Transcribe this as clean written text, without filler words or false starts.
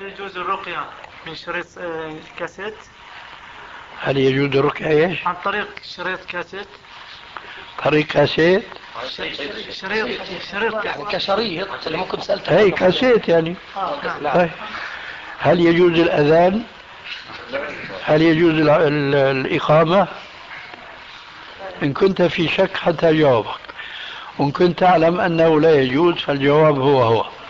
يجوز الرقية من شريط كاسيت؟ هل يجوز الرقية ايش؟ عن طريق شريط كاسيت. طريق كاسيت؟ شريط يعني كشريط اللي ممكن سألته. اي كاسيت يعني. طيب هل يجوز الأذان؟ هل يجوز الإقامة؟ إن كنت في شك حتى جاوبك، وإن كنت تعلم أنه لا يجوز فالجواب هو